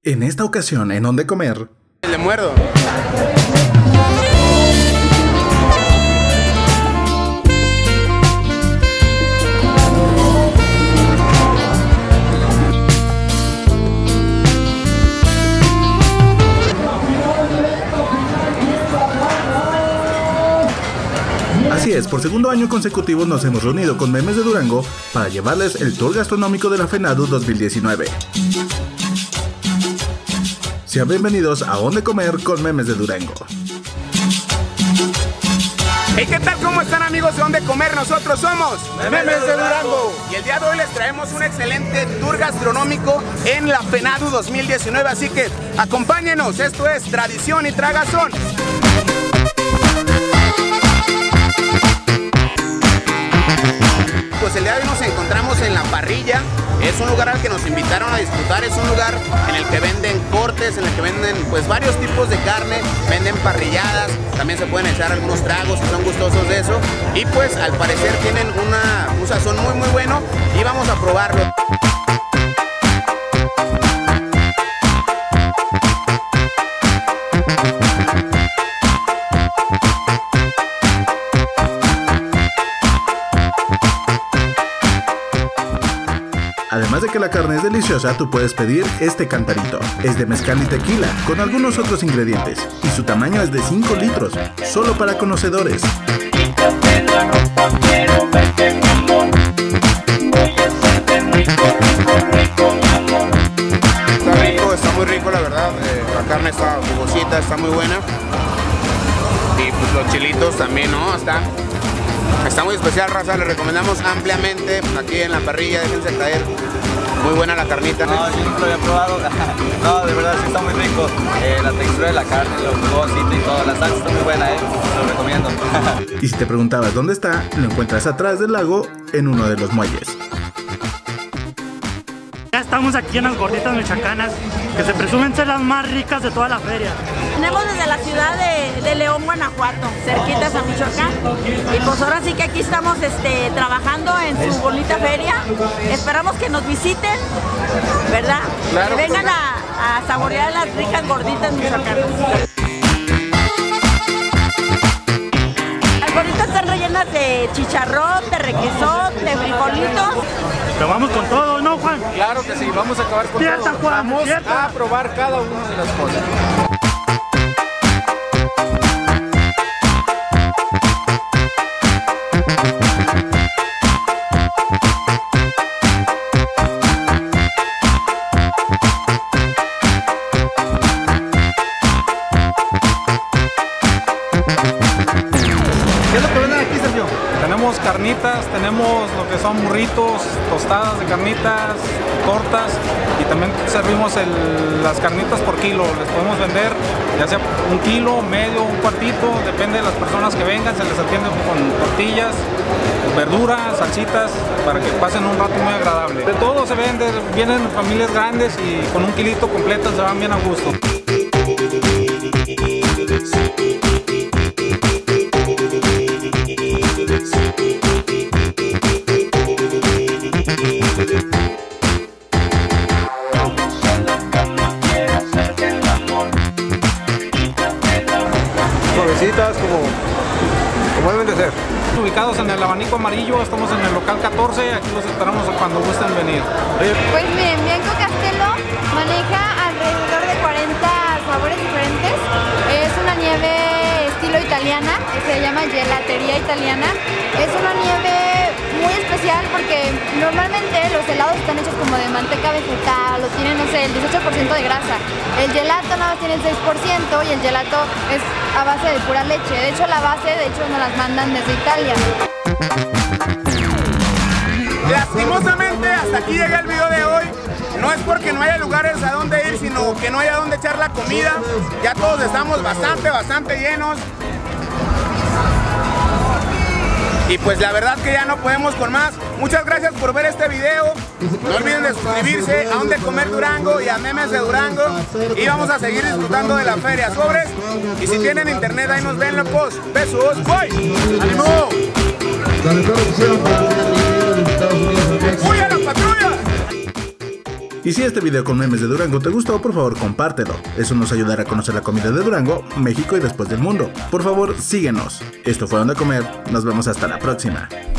En esta ocasión, en Donde Comer... Le muerdo. Así es, por segundo año consecutivo nos hemos reunido con Memes de Durango para llevarles el tour gastronómico de la FENADU 2019. Sean bienvenidos a Donde Comer con Memes de Durango. Hey, ¿qué tal? ¿Cómo están, amigos de Donde Comer? Nosotros somos Memes de Durango. Y el día de hoy les traemos un excelente tour gastronómico en la FENADU 2019. Así que acompáñenos, esto es Tradición y Tragazón. Pues el día de hoy nos encontramos en La Parrilla. Es un lugar al que nos invitaron a disfrutar. Es un lugar en el que venden cortes, en el que venden pues varios tipos de carne, venden parrilladas, también se pueden echar algunos tragos si son gustosos de eso. Y pues al parecer tienen un sazón muy bueno y vamos a probarlo. Además de que la carne es deliciosa, tú puedes pedir este cantarito. Es de mezcal y tequila, con algunos otros ingredientes. Y su tamaño es de 5 litros, solo para conocedores. Está muy rico la verdad. La carne está jugosita, está muy buena. Y pues los chilitos también, ¿no? Está muy especial, raza, les recomendamos ampliamente aquí en La Parrilla, déjense caer, muy buena la carnita. No, yo nunca lo había probado, no, de verdad sí está muy rico, la textura de la carne, lo jugosito y todo, la salsa está muy buena, lo recomiendo. Y si te preguntabas dónde está, lo encuentras atrás del lago, en uno de los muelles. Ya estamos aquí en las gorditas michoacanas, que se presumen ser las más ricas de toda la feria. Venimos desde la ciudad de León, Guanajuato, cerquitas a Michoacán. Y pues ahora sí que aquí estamos trabajando en su bonita feria. Esperamos que nos visiten, ¿verdad? Claro, que vengan a saborear las ricas gorditas michoacanas. Las gorditas están rellenas de chicharrón, de requesón, de frijolitos. Pero vamos con todo, ¿no, Juan? Claro que sí, vamos a acabar con Cierta, todo. Juan, Vamos cierta. a probar cada una de las cosas. ¿Qué es lo que venden aquí, Sergio? Tenemos carnitas, tenemos lo que son burritos, tostadas de carnitas, tortas y también servimos las carnitas por kilo. Les podemos vender ya sea 1 kilo, medio, un cuartito, depende de las personas que vengan, se les atiende con tortillas, verduras, salsitas, para que pasen un rato muy agradable. De todo se vende, vienen familias grandes y con 1 kilito completo se van bien a gusto. Suavecitas como deben de ser. Ubicados en el Abanico Amarillo, estamos en el local 14, aquí los esperamos cuando gusten venir. Pues miren, Bianco Castelo maneja alrededor de 40 sabores diferentes. Es una nieve estilo italiana, se llama gelatería italiana. Es una nieve muy especial porque normalmente los helados están hechos como de manteca vegetal o tienen, no sé, el 18% de grasa. El gelato nada más tiene el 6% y el gelato es a base de pura leche. De hecho, la base, nos las mandan desde Italia. Lastimosamente, hasta aquí llega el video de hoy. No es porque no haya lugares a donde ir, sino que no haya donde echar la comida. Ya todos estamos bastante llenos. Y pues la verdad que ya no podemos con más. Muchas gracias por ver este video. No olviden de suscribirse a Donde Comer Durango y a Memes de Durango. Y vamos a seguir disfrutando de la feria. Sobres. Y si tienen internet, ahí nos ven, locos. Besos. ¡Voy! ¡Ánimo! ¡Uy, a la patrulla! Y si este video con memes de Durango te gustó, por favor compártelo. Eso nos ayudará a conocer la comida de Durango, México y después del mundo. Por favor, síguenos. Esto fue Onda Comer. Nos vemos hasta la próxima.